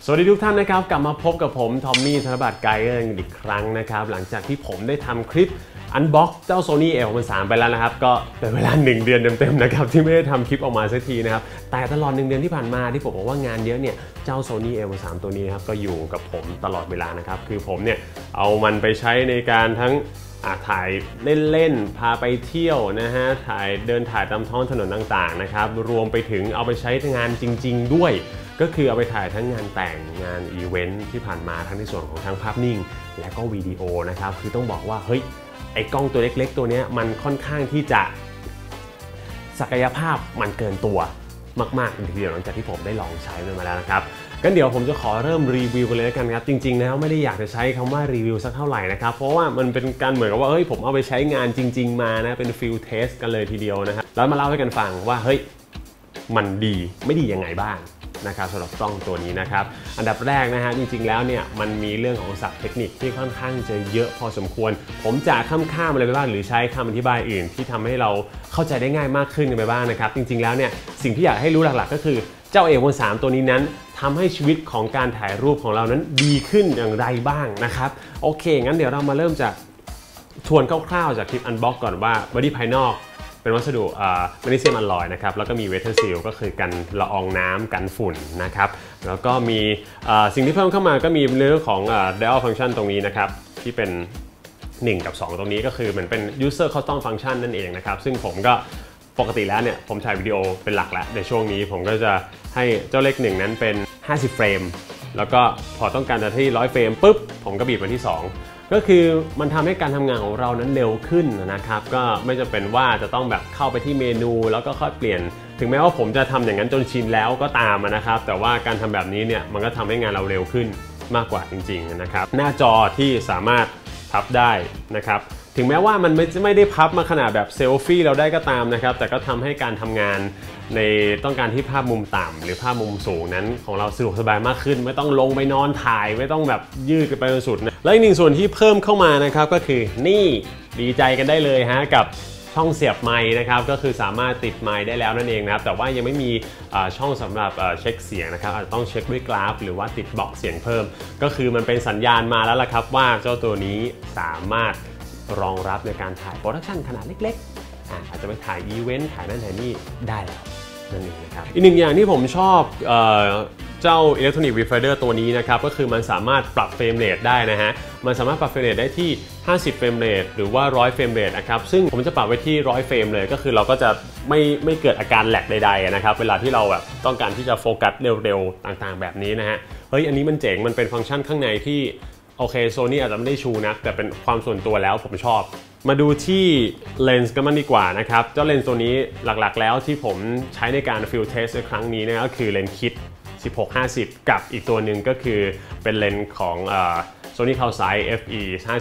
สวัสดีทุกท่านนะครับกลับมาพบกับผมทอมมี่ธนบัตรไกด์อีกครั้งนะครับหลังจากที่ผมได้ทำคลิปอันบ็อกเจ้า Sony A63 ไปแล้วนะครับก็เป็นเวลา1 เดือนเต็มๆนะครับที่ไม่ได้ทำคลิปออกมาสักทีนะครับแต่ตลอด1 เดือนที่ผ่านมาที่ผมบอกว่างานเยอะเนี่ยเจ้า Sony A63 ตัวนี้ครับก็อยู่กับผมตลอดเวลานะครับคือผมเนี่ยเอามันไปใช้ในการทั้งถ่ายเล่นๆพาไปเที่ยวนะฮะเดินถ่ายตามท้องถนนต่างๆนะครับรวมไปถึงเอาไปใช้งานจริงๆด้วยก็คือเอาไปถ่ายทั้งงานแต่งงานอีเวนท์ที่ผ่านมาทั้งในส่วนของทั้งภาพนิ่งและก็วิดีโอนะครับคือต้องบอกว่าเฮ้ยไอ้กล้องตัวเล็กๆตัวนี้มันค่อนข้างที่จะศักยภาพมันเกินตัวมากๆทีเดียวหลังจากที่ผมได้ลองใช้มันมาแล้วนะครับงั้นเดี๋ยวผมจะขอเริ่มรีวิวกันเลยแล้วกันครับจริงๆแล้วไม่ได้อยากจะใช้คำว่ารีวิวสักเท่าไหร่นะครับเพราะว่ามันเป็นการเหมือนกับว่าเฮ้ยผมเอาไปใช้งานจริงๆมานะเป็นฟิลเทสกันเลยทีเดียวนะครับแล้วมาเล่าให้กันฟังว่าเฮ้ยมันดีไม่ดียังไงบ้างนะครับสำหรับกล้องตัวนี้นะครับอันดับแรกนะฮะจริงๆแล้วเนี่ยมันมีเรื่องของศัพท์เทคนิคที่ค่อนข้างจะเยอะพอสมควรผมจะข้ามอะไรไปบ้างหรือใช้คำอธิบายอื่นที่ทำให้เราเข้าใจได้ง่ายมากขึ้นกันไปบ้างนะครับจริงๆแล้วเนี่ยสิ่งที่อยากให้รู้หลักๆก็คือเจ้า A63 ตัวนี้นั้นทำให้ชีวิตของการถ่ายรูปของเรานั้นดีขึ้นอย่างไรบ้างนะครับโอเคงั้นเดี๋ยวเรามาเริ่มจากทวนคร่าวๆจากคลิปอันบ็อกก่อนว่าบอดี้ภายนอกเป็นวัสดุแมกนีเซียมอลลอยนะครับแล้วก็มีเวเทอร์ซีลก็คือกันละอองน้ำกันฝุ่นนะครับแล้วก็มีสิ่งที่เพิ่มเข้ามาก็มีเรื่องของ dial function ตรงนี้นะครับที่เป็น1 กับ 2ตรงนี้ก็คือเหมือนเป็น user custom function นั่นเองนะครับซึ่งผมก็ปกติแล้วเนี่ยผมถ่ายวิดีโอเป็นหลักแล้วในช่วงนี้ผมก็จะให้เจ้าเลข1นั้นเป็น50เฟรมแล้วก็พอต้องการจะที่100เฟรมปุ๊บผมก็บีบมาที่2ก็คือมันทำให้การทำงานของเรานั้นเร็วขึ้นนะครับก็ไม่จำเป็นว่าจะต้องแบบเข้าไปที่เมนูแล้วก็ค่อยเปลี่ยนถึงแม้ว่าผมจะทำอย่างนั้นจนชินแล้วก็ตามนะครับแต่ว่าการทำแบบนี้เนี่ยมันก็ทำให้งานเราเร็วขึ้นมากกว่าจริงๆนะครับหน้าจอที่สามารถพับได้นะครับถึงแม้ว่ามันไม่ได้พับมาขนาดแบบเซลฟี่เราได้ก็ตามนะครับแต่ก็ทำให้การทำงานในต้องการที่ภาพมุมต่ำหรือภาพมุมสูงนั้นของเราสะดวกสบายมากขึ้นไม่ต้องลงไปนอนถ่ายไม่ต้องแบบยืดไปจนสุดนะและอีกหนึ่งส่วนที่เพิ่มเข้ามานะครับก็คือนี่ดีใจกันได้เลยฮะกับช่องเสียบไมค์นะครับก็คือสามารถติดไมค์ได้แล้วนั่นเองนะครับแต่ว่ายังไม่มีช่องสำหรับเช็คเสียงนะครับอาจจะต้องเช็คด้วยกราฟหรือว่าติดบล็อกเสียงเพิ่มก็คือมันเป็นสัญญาณมาแล้วล่ะครับว่าเจ้าตัวนี้สามารถรองรับในการถ่ายโปรดักชันขนาดเล็กๆอาจจะไปถ่ายอีเวนต์ถ่ายนั่นถ่ายนี่ได้แล้วนั่นเองนะครับอีกหนึ่งอย่างที่ผมชอบเจ้า Electronic Viewfinder ตัวนี้นะครับก็คือมันสามารถปรับเฟรมเรทได้นะฮะมันสามารถปรับเฟรมเรทได้ที่50เฟรมเรทหรือว่า100เฟรมเรทนะครับซึ่งผมจะปรับไว้ที่100เฟรมเลยก็คือเราก็จะไม่เกิดอาการแหลกใดๆนะครับเวลาที่เราแบบต้องการที่จะโฟกัสเร็วๆต่างๆแบบนี้นะฮะเฮ้ยอันนี้มันเจ๋งมันเป็นฟังก์ชันข้างในที่โอเค Sony อาจจะไม่ได้ชูนะแต่เป็นความส่วนตัวแล้วผมชอบมาดูที่เลนส์กันบ้างดีกว่านะครับเจ้าเลนส์ตัวนี้หลักๆแล้วที่ผมใช้ในการฟิลเทสในครั้งนี้นะก็คือเลนส์คิด16-50กับอีกตัวหนึ่งก็คือเป็นเลนส์ของ Sony Calcite FE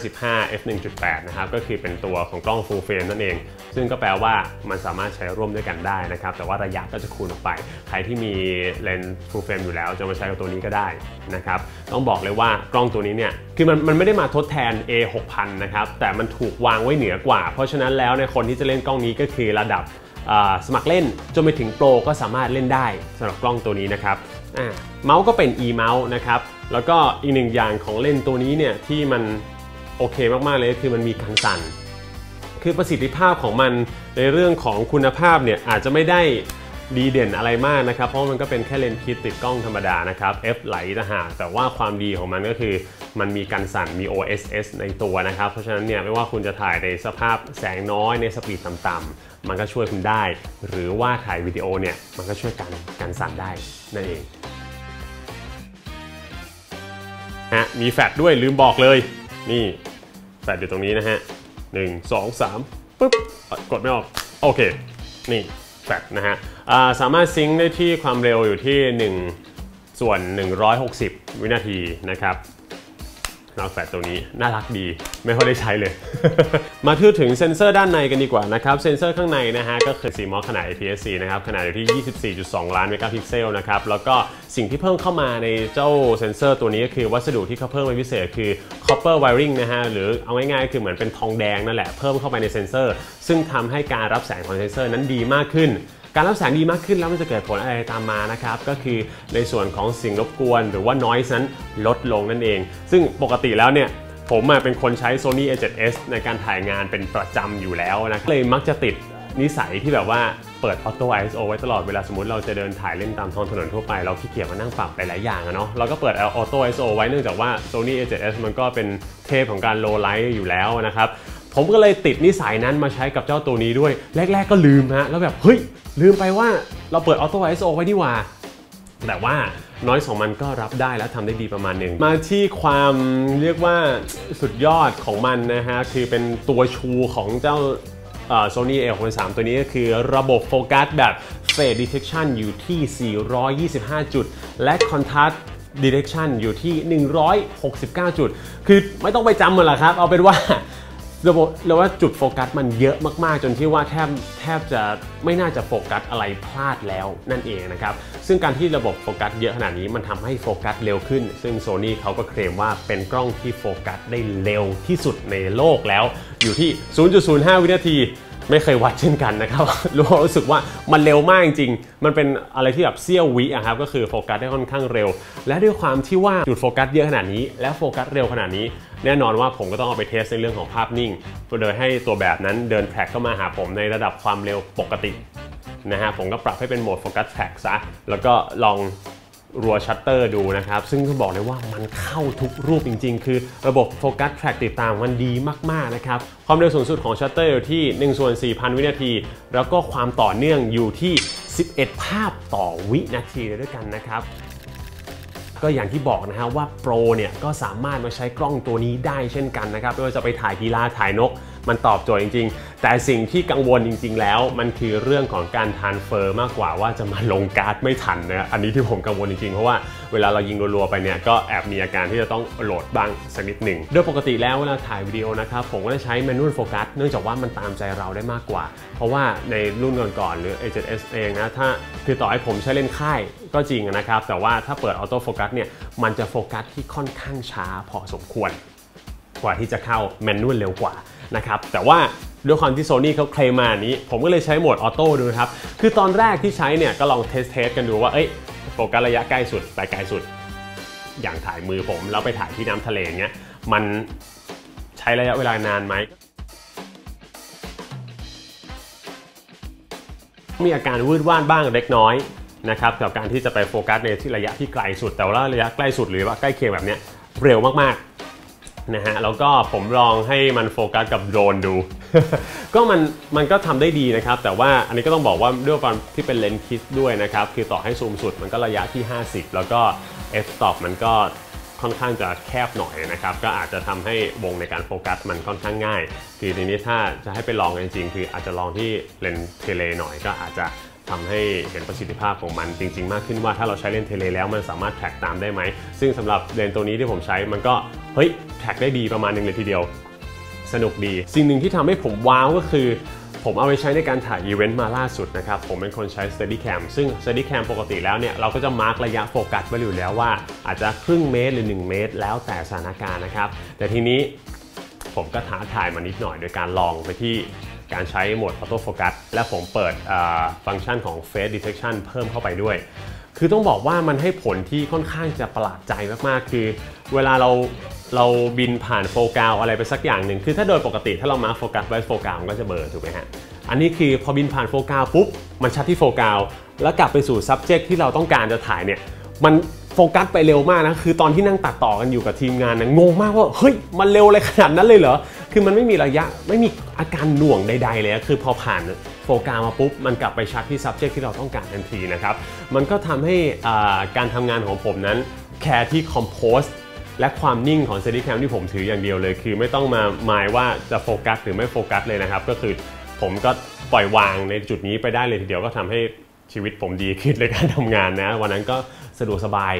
55 f1.8 นะครับก็คือเป็นตัวของกล้อง Full Frame นั่นเองซึ่งก็แปลว่ามันสามารถใช้ร่วมด้วยกันได้นะครับแต่ว่าระยะก็จะคูณออกไปใครที่มีเลนส์ Full Frame อยู่แล้วจะมาใช้กับตัวนี้ก็ได้นะครับต้องบอกเลยว่ากล้องตัวนี้เนี่ยคือมันไม่ได้มาทดแทน A6000 นะครับแต่มันถูกวางไว้เหนือกว่าเพราะฉะนั้นแล้วในคนที่จะเล่นกล้องนี้ก็คือระดับสมัครเล่นจนไปถึงโปรก็สามารถเล่นได้สำหรับกล้องตัวนี้นะครับเมาส์ก็เป็น e เมาส์นะครับแล้วก็อีกหนึ่งอย่างของเลนส์ตัวนี้เนี่ยที่มันโอเคมากๆเลยคือมันมีกันสั่นคือประสิทธิภาพของมันในเรื่องของคุณภาพเนี่ยอาจจะไม่ได้ดีเด่นอะไรมากนะครับเพราะมันก็เป็นแค่เลนส์คิดติดกล้องธรรมดานะครับ f ไหลต่างหากแต่ว่าความดีของมันก็คือมันมีกันสั่นมี OSS ในตัวนะครับเพราะฉะนั้นเนี่ยไม่ว่าคุณจะถ่ายในสภาพแสงน้อยในสปีดต่ำๆมันก็ช่วยคุณได้หรือว่าถ่ายวิดีโอเนี่ยมันก็ช่วยกันสั่นได้นั่นเองมีแฟลชด้วยลืมบอกเลยนี่แฟลชอยู่ตรงนี้นะฮะ1 2 3ปุ๊บกดไม่ออกโอเคนี่แฟลชนะฮะสามารถซิงค์ได้ที่ความเร็วอยู่ที่1/160 วินาทีนะครับแล้วแฟลชตัวนี้น่ารักดีไม่ค่อยได้ใช้เลย มาพูดถึงเซ็นเซอร์ด้านในกันดีกว่านะครับเซ็นเซอร์ข้างในนะฮะก็คือ CMOS ขนาด APS-C นะครับขนาดอยู่ที่ 24.2 ล้านเมกะพิกเซลนะครับแล้วก็สิ่งที่เพิ่มเข้ามาในเจ้าเซ็นเซอร์ตัวนี้ก็คือวัสดุที่เขาเพิ่มเป็นพิเศษคือ copper wiring นะฮะหรือเอาง่ายๆคือเหมือนเป็นทองแดงนั่นแหละเพิ่มเข้าไปในเซ็นเซอร์ซึ่งทำให้การรับแสงของเซ็นเซอร์นั้นดีมากขึ้นการรับแสงดีมากขึ้นแล้วมันจะเกิดผลอะไรตามมานะครับก็คือในส่วนของสิ่งรบกวนหรือว่า noise นั้นลดลงนั่นเองซึ่งปกติแล้วเนี่ยผมเป็นคนใช้ Sony A7S ในการถ่ายงานเป็นประจำอยู่แล้วนะเลยมักจะติดนิสัยที่แบบว่าเปิด Auto ISO ไว้ตลอดเวลาสมมติเราจะเดินถ่ายเล่นตามท้องถนนทั่วไปเราขี้เกียจมานั่งปรับหลายๆอย่างเนาะเราก็เปิด Auto ISO ไว้เนื่องจากว่า Sony A7S มันก็เป็นเทพของการ low light อยู่แล้วนะครับผมก็เลยติดนิสัยนั้นมาใช้กับเจ้าตัวนี้ด้วยแรกๆก็ลืมแล้วแบบเฮ้ยลืมไปว่าเราเปิด Auto ISO ไว้นี่หว่าแต่ว่าน้อยของมันก็รับได้และทำได้ดีประมาณหนึ่งมาที่ความเรียกว่าสุดยอดของมันนะฮะคือเป็นตัวชูของเจ้าSony A63 ตัวนี้ก็คือระบบโฟกัสแบบ Phase Detection อยู่ที่ 425 จุดและ Contrast Detection อยู่ที่ 169 จุดคือไม่ต้องไปจำมันหรอกครับเอาเป็นว่าระบบเราว่าจุดโฟกัสมันเยอะมากๆจนที่ว่าแทบจะไม่น่าจะโฟกัสอะไรพลาดแล้วนั่นเองนะครับซึ่งการที่ระบบโฟกัสเยอะขนาดนี้มันทำให้โฟกัสเร็วขึ้นซึ่ง Sony เขาก็เคลมว่าเป็นกล้องที่โฟกัสได้เร็วที่สุดในโลกแล้วอยู่ที่ 0.05 วินาทีไม่เคยวัดเช่นกันนะครับรู้สึกว่ามันเร็วมากจริงๆมันเป็นอะไรที่แบบเสี้ยววิครับก็คือโฟกัสได้ค่อนข้างเร็วและด้วยความที่ว่าจุดโฟกัสเยอะขนาดนี้และโฟกัสเร็วขนาดนี้แน่นอนว่าผมก็ต้องเอาไปเทสในเรื่องของภาพนิ่งโดยให้ตัวแบบนั้นเดินแทร็กเข้ามาหาผมในระดับความเร็วปกตินะฮะผมก็ปรับให้เป็นโหมดโฟกัสแทร็กซะแล้วก็ลองรัวชัตเตอร์ดูนะครับซึ่งก็บอกเลยว่ามันเข้าทุกรูปจริงๆคือระบบโฟกัสแทร็กติดตามมันดีมากๆนะครับความเร็วสูงสุดของชัตเตอร์อยู่ที่1/4,000 วินาทีแล้วก็ความต่อเนื่องอยู่ที่11 ภาพต่อวินาทีด้วยกันนะครับก็อย่างที่บอกนะฮะว่าโปรเนี่ยก็สามารถมาใช้กล้องตัวนี้ได้เช่นกันนะครับไม่ว่าจะไปถ่ายกีฬาถ่ายนกมันตอบโจทย์จริงๆแต่สิ่งที่กังวลจริงๆแล้วมันคือเรื่องของการทรานสเฟอร์มากกว่าว่าจะมาลงการ์ดไม่ทันนะอันนี้ที่ผมกังวลจริงๆเพราะว่าเวลาเรายิงรัวๆไปเนี่ยก็แอบมีอาการที่จะต้องโหลดบ้างสักนิดหนึ่งโดยปกติแล้วเวลาถ่ายวิดีโอนะครับผมก็จะใช้แมนนวลโฟกัสเนื่องจากว่ามันตามใจเราได้มากกว่าเพราะว่าในรุ่นก่อนๆหรือ A7S เองนะถ้าคือต่อให้ผมใช้เลนส์ค่ายก็จริงนะครับแต่ว่าถ้าเปิดออโต้โฟกัสเนี่ยมันจะโฟกัสที่ค่อนข้างช้าพอสมควรกว่าที่จะเข้าแมนนวลเร็วกว่านะครับแต่ว่าด้วยความที่ Sony เขาเคลมมานี้ผมก็เลยใช้โหมดออโต้ดูครับคือตอนแรกที่ใช้เนี่ยก็ลองเทสกันดูว่าโฟกัสระยะใกล้สุดไปไกลสุดอย่างถ่ายมือผมแล้วไปถ่ายที่น้ำทะเลเงี้ยมันใช้ระยะเวลานานไหมมีอาการวืดว่านบ้างเล็กน้อยนะครับกับการที่จะไปโฟกัสในที่ระยะที่ไกลสุดแต่ว่าระยะใกล้สุดหรือว่าใกล้เคียงแบบเนี้ยเร็วมากๆนะฮะแล้วก็ผมลองให้มันโฟกัสกับโดรนดู ก็มันก็ทำได้ดีนะครับแต่ว่าอันนี้ก็ต้องบอกว่าด้วยความที่เป็นเลนส์คิดด้วยนะครับคือต่อให้ซูมสุดมันก็ระยะที่50แล้วก็ f-stop มันก็ค่อนข้างจะแคบหน่อยนะครับก็อาจจะทำให้วงในการโฟกัสมันค่อนข้างง่ายคือทีนี้ถ้าจะให้ไปลองจริงๆคืออาจจะลองที่เลนส์เทเลหน่อยก็อาจจะทำให้เห็นประสิทธิภาพของมันจริงๆมากขึ้นว่าถ้าเราใช้เลนส์เทเลแล้วมันสามารถแทร็กตามได้ไหมซึ่งสำหรับเลนส์ตัวนี้ที่ผมใช้มันก็แทร็กได้ดีประมาณนึงเลยทีเดียวสนุกดีสิ่งหนึ่งที่ทำให้ผมว้าวก็คือผมเอาไปใช้ในการถ่ายอีเวนต์มาล่าสุดนะครับผมเป็นคนใช้ Steadicam ซึ่ง Steadicam ปกติแล้วเนี่ยเราก็จะมาร์กระยะโฟกัสไว้อยู่แล้วว่าอาจจะครึ่งเมตรหรือ1เมตรแล้วแต่สถานการณ์นะครับแต่ทีนี้ผมก็ท้าทายมานิดหน่อยโดยการลองไปที่การใช้โหมด Auto Focus และผมเปิดฟังก์ชันของ Face Detection เพิ่มเข้าไปด้วยคือต้องบอกว่ามันให้ผลที่ค่อนข้างจะประหลาดใจมากๆคือเวลาเราบินผ่านโฟกัสอะไรไปสักอย่างหนึ่งคือถ้าโดยปกติถ้าเรามาโฟกัสไว้โฟกัสมันก็จะเบลอถูกไหมฮะอันนี้คือพอบินผ่านโฟกัสปุ๊บมันชัดที่โฟกัสแล้วกลับไปสู่ subject ที่เราต้องการจะถ่ายเนี่ยมันโฟกัสไปเร็วมากนะคือตอนที่นั่งตัดต่อกันอยู่กับทีมงานนะงงมากว่าเฮ้ยมันเร็วเลยขนาดนั้นเลยเหรอคือมันไม่มีระยะไม่มีอาการหน่วงใดๆเลยคือพอผ่านโฟกัสมาปุ๊บมันกลับไปชัดที่ subject ที่เราต้องการทันทีนะครับมันก็ทำให้การทำงานของผมนั้นแค่ที่ compose และความนิ่งของ Steadicam ที่ผมถืออย่างเดียวเลยคือไม่ต้องมาหมายว่าจะโฟกัสหรือไม่โฟกัสเลยนะครับก็คือผมก็ปล่อยวางในจุดนี้ไปได้เลยทีเดียวก็ทำให้ชีวิตผมดีขึ้นในการทำงานนะวันนั้นก็สะดวกสบาย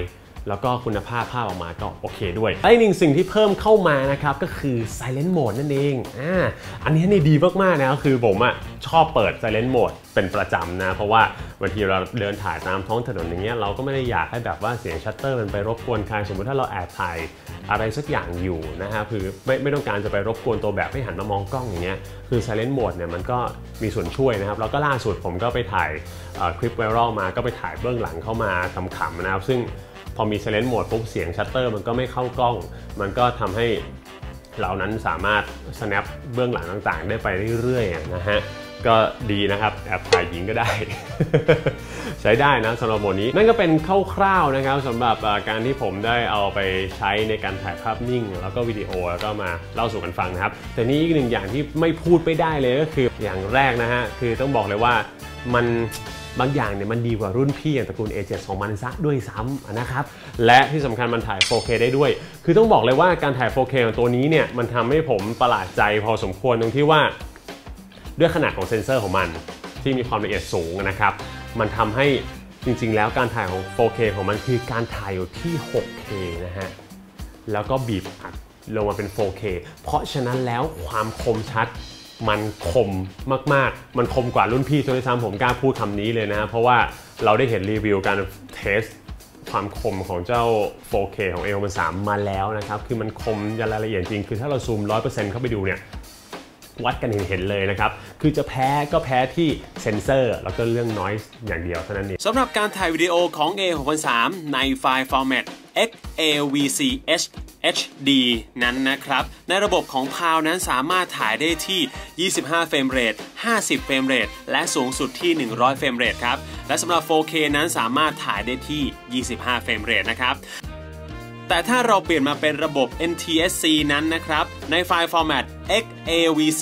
แล้วก็คุณภาพภาพออกมาก็โอเคด้วยและอีกหนึ่งสิ่งที่เพิ่มเข้ามานะครับก็คือ Silent Mode นั่นเองอันนี้นี่ดีมากๆนะคือผมชอบเปิด Silent Mode เป็นประจำนะเพราะว่าบางทีเราเดินถ่ายตามท้องถนนอย่างเงี้ยเราก็ไม่ได้อยากให้แบบว่าเสียงชัตเตอร์มันไปรบกวนใครสมมติถ้าเราแอบถ่ายอะไรสักอย่างอยู่นะฮะคือไม่ต้องการจะไปรบกวนตัวแบบให้หันมามองกล้องอย่างเงี้ยคือ Silent Mode เนี่ยมันก็มีส่วนช่วยนะครับแล้วก็ล่าสุดผมก็ไปถ่ายคลิปไวรัลมาก็ไปถ่ายเบื้องหลังเข้ามาขำๆนะครับซึ่งพอมี Silent Mode ปุ๊บเสียงชัตเตอร์มันก็ไม่เข้ากล้องมันก็ทำให้เรานั้นสามารถ snap เบื้องหลังต่างๆได้ไปเรื่อยๆนะฮะก็ดีนะครับแอบถ่ายหญิงก็ได้ ใช้ได้นะสำหรับโหมดนี้นั่นก็เป็นคร่าวๆนะครับสำหรับการที่ผมได้เอาไปใช้ในการถ่ายภาพนิ่งแล้วก็วิดีโอแล้วก็มาเล่าสู่กันฟังนะครับแต่นี่อีกหนึ่งอย่างที่ไม่พูดไม่ได้เลยก็คืออย่างแรกนะฮะคือต้องบอกเลยว่ามันบางอย่างเนี่ยมันดีกว่ารุ่นพี่อย่างตระกูล A7 ของมันซะด้วยซ้ำนะครับและที่สำคัญมันถ่าย 4K ได้ด้วยคือต้องบอกเลยว่าการถ่าย 4K ของตัวนี้เนี่ยมันทำให้ผมประหลาดใจพอสมควรตรงที่ว่าด้วยขนาดของเซ็นเซอร์ของมันที่มีความละเอียดสูงนะครับมันทำให้จริงๆแล้วการถ่ายของ 4K ของมันคือการถ่ายอยู่ที่ 6K นะฮะแล้วก็บีบอัดลงมาเป็น 4K เพราะฉะนั้นแล้วความคมชัดมันคมมากๆมันคมกว่ารุ่นพี่ด้วยซ้ำผมกล้าพูดคำนี้เลยนะเพราะว่าเราได้เห็นรีวิวการเทสความคมของเจ้า 4K ของ A63 มาแล้วนะครับคือมันคมรายละเอียดจริงคือถ้าเราซูม 100% เข้าไปดูเนี่ยวัดกันเห็นเลยนะครับคือจะแพ้ก็แพ้ที่เซ็นเซอร์แล้วก็เรื่อง noise อย่างเดียวเท่านั้นเองสำหรับการถ่ายวิดีโอของ A63 ในไฟล์ format XAVC HD นั้นนะครับในระบบของ PAL นั้นสามารถถ่ายได้ที่25เฟรมเรท50เฟรมเรทและสูงสุดที่100เฟรมเรทครับและสำหรับ 4K นั้นสามารถถ่ายได้ที่25เฟรมเรทนะครับแต่ถ้าเราเปลี่ยนมาเป็นระบบ NTSC นั้นนะครับในไฟล์ format XAVC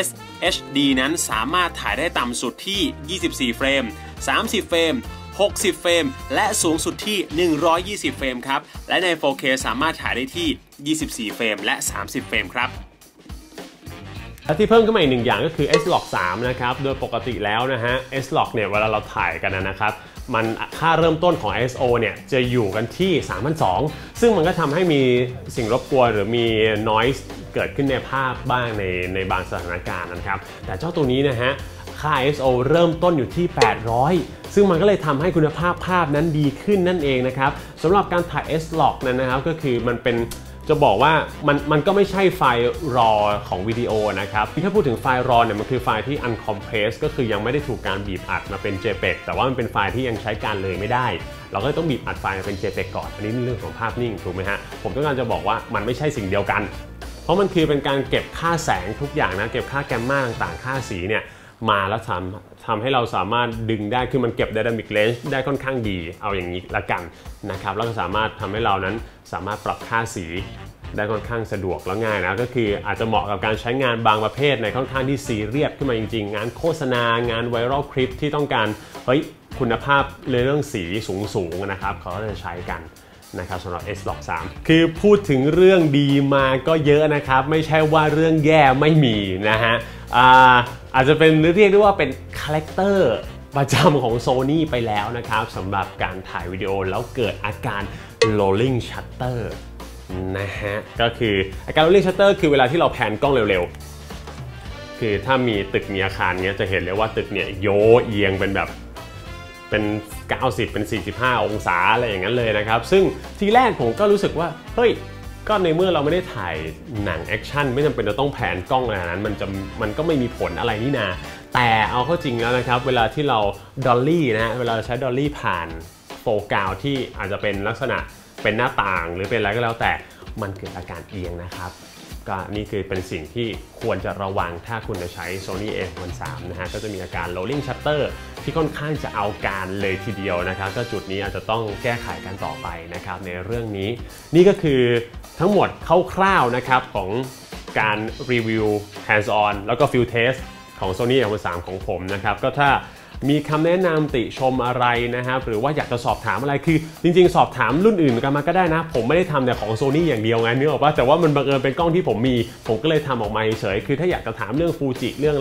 HD นั้นสามารถถ่ายได้ต่ำสุดที่24เฟรม30เฟรม60เฟรมและสูงสุดที่120เฟรมครับและใน 4K สามารถถ่ายได้ที่24เฟรมและ30เฟรมครับและที่เพิ่มขึ้นมาอีกหนึ่งอย่างก็คือ S-Log 3นะครับโดยปกติแล้วนะฮะ S-Log เนี่ยเวลาเราถ่ายกันนะครับมันค่าเริ่มต้นของ ISO เนี่ยจะอยู่กันที่ 3200 ซึ่งมันก็ทำให้มีสิ่งรบกวนหรือมี noise เกิดขึ้นในภาพบ้างในบางสถานการณ์นะครับแต่เจ้าตัวนี้นะฮะค่า ISO เริ่มต้นอยู่ที่ 800 ซึ่งมันก็เลยทำให้คุณภาพภาพนั้นดีขึ้นนั่นเองนะครับสำหรับการถ่าย S-Log นั้นนะครับก็คือมันเป็นจะบอกว่ามันก็ไม่ใช่ไฟล์ RAW ของวิดีโอนะครับถ้าพูดถึงไฟล์ RAW เนี่ยมันคือไฟล์ที่ uncompressed ก็คือยังไม่ได้ถูกการบีบอัดมาเป็น JPEG แต่ว่ามันเป็นไฟล์ที่ยังใช้การเลยไม่ได้เราก็ต้องบีบอัดไฟล์มาเป็น JPEG ก่อนอันนี้เรื่องของภาพนิ่งถูกไหมฮะผมต้องการจะบอกว่ามันไม่ใช่สิ่งเดียวกันเพราะมันคือเป็นการเก็บค่าแสงทุกอย่างนะเก็บค่าแกมมาต่างๆค่าสีเนี่ยมาแล้วทำให้เราสามารถดึงได้คือมันเก็บ Dynamic Range ได้ค่อนข้างดีเอาอย่างนี้ละกันนะครับแล้วก็สามารถทำให้เรานั้นสามารถปรับค่าสีได้ค่อนข้างสะดวกและง่ายนะก็คืออาจจะเหมาะกับการใช้งานบางประเภทในค่อนข้างที่ซีเรียสขึ้นมาจริงๆงานโฆษณางานไวรัลคลิปที่ต้องการคุณภาพในเรื่องสีสูงๆนะครับเขาก็จะใช้กันนะครับสำหรับ S-Log 3คือพูดถึงเรื่องดีมาก็เยอะนะครับไม่ใช่ว่าเรื่องแย่ไม่มีนะฮะอาจจะเป็นเรียกได้ว่าเป็นคาแรคเตอร์ประจำของ Sony ไปแล้วนะครับสำหรับการถ่ายวิดีโอแล้วเกิดอาการ rolling shutter นะฮะก็คืออาการ rolling shutter คือเวลาที่เราแพนกล้องเร็วๆคือถ้ามีตึกมีอาคารเนี้ยจะเห็นเลยว่าตึกเนี่ยโยเอียงเป็นแบบเป็น90เป็น45องศาอะไรอย่างนั้นเลยนะครับซึ่งทีแรกผมก็รู้สึกว่าเฮ้ยก็ในเมื่อเราไม่ได้ถ่ายหนังแอคชั่นไม่จำเป็นจะต้องแผนกล้องอะไรนั้นมันก็ไม่มีผลอะไรนี่นาแต่เอาเข้าจริงแล้วนะครับเวลาที่เราดอลลี่นะเวลาใช้ดอลลี่ผ่านโฟกัสที่อาจจะเป็นลักษณะเป็นหน้าต่างหรือเป็นอะไรก็แล้วแต่มันเกิดอาการเอียงนะครับก็นี่คือเป็นสิ่งที่ควรจะระวังถ้าคุณจะใช้ Sony A63 นะฮะก็จะมีอาการ rolling shutter ที่ค่อนข้างจะเอาการเลยทีเดียวนะครับก็จุดนี้อาจจะต้องแก้ไขกันต่อไปนะครับในเรื่องนี้นี่ก็คือทั้งหมดคร่าวๆนะครับของการรีวิว hands on แล้วก็ field test ของ Sony A63 ของผมนะครับก็ถ้ามีคำแนะนำติชมอะไรนะครับหรือว่าอยากจะสอบถามอะไรคือจริงๆสอบถามรุ่นอื่นกันมาก็ได้นะผมไม่ได้ทำแต่ของ Sony อย่างเดียวไงนึกออกปะแต่ว่ามันบังเอิญเป็นกล้องที่ผมมีผมก็เลยทำออกมาเฉยคือถ้าอยากจะถามเรื่องฟูจิเรื่องอะไรเนี่ย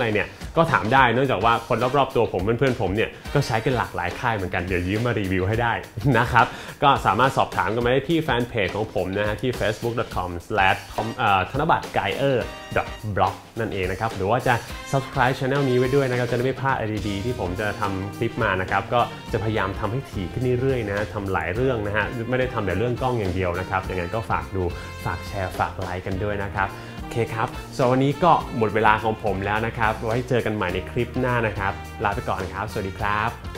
ก็ถามได้เนื่องจากว่าคนรอบๆตัวผมเพื่อนๆผมเนี่ยก็ใช้กันหลากหลายค่ายเหมือนกันเดี๋ยวยืมมารีวิวให้ได้นะครับก็สามารถสอบถามกันมาได้ที่แฟนเพจของผมนะฮะที่ facebook.com/thanabatgaier.blog นั่นเองนะครับหรือว่าจะ subscribe channel นี้ไว้ด้วยนะครับจะได้ไม่พลาดอะไรดีๆที่ผมจะทำคลิปมานะครับก็จะพยายามทำให้ถี่ขึ้นเรื่อยๆนะทำหลายเรื่องนะฮะไม่ได้ทำแต่เรื่องกล้องอย่างเดียวนะครับอย่างนั้นก็ฝากดูฝากแชร์ฝากไลค์กันด้วยนะครับโอเคครับสำหรับวันนี้ก็หมดเวลาของผมแล้วนะครับไว้เจอกันใหม่ในคลิปหน้านะครับลาไปก่อนครับสวัสดีครับ